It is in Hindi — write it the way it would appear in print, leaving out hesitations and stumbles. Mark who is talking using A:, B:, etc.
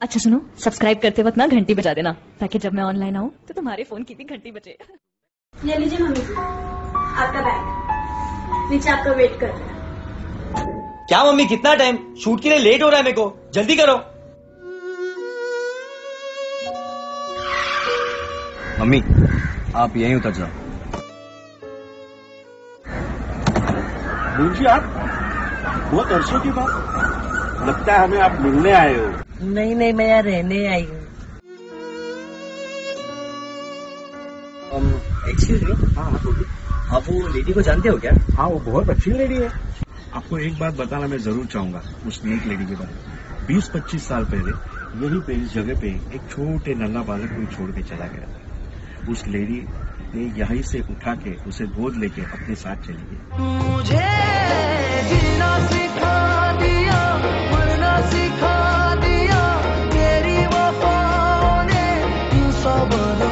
A: अच्छा सुनो, सब्सक्राइब करते वक्त ना घंटी बजा देना ताकि जब मैं ऑनलाइन आऊँ तो तुम्हारे फोन की भी घंटी बजे।
B: ये लीजिए मम्मी जी, आपका बैग नीचे आपका वेट कर रहा है।
C: क्या मम्मी, कितना टाइम? शूट के लिए लेट हो रहा है मेरे को, जल्दी करो।
D: मम्मी आप यहीं उतर जाओ।
E: जी आप बहुत अरसों के बाद लगता है हमें आप मिलने आए हो।
F: नहीं नहीं, मैं यहाँ रहने आई हूँ।
D: Excuse me.
E: हाँ बोलिए।
D: आप वो लेडी को जानते हो क्या?
E: हाँ वो बहुत अच्छी लेडी है। आपको एक बात बताना मैं जरूर चाहूंगा उस नेक लेडी के बारे में। 20-25 साल पहले यहीं पे इस जगह पे एक छोटे नन्हा बालक को छोड़ के चला गया था। उस लेडी ने यहीं से उठा के उसे गोद लेके अपने साथ चली गई।
G: मुझे जीना सिखा दिया, मरना सिखा दिया, तेरी वफाओं ने यूं सब